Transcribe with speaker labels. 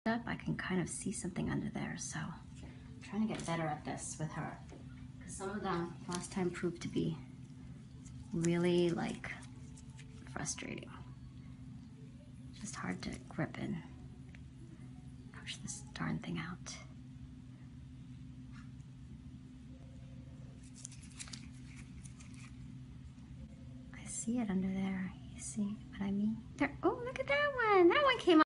Speaker 1: up, I can kind of see something under there, so I'm trying to get better at this with her. Because some of them last time proved to be really like frustrating. Just hard to grip and push this darn thing out. I see it under there. You see what I mean? There. Oh, look at that one. That one came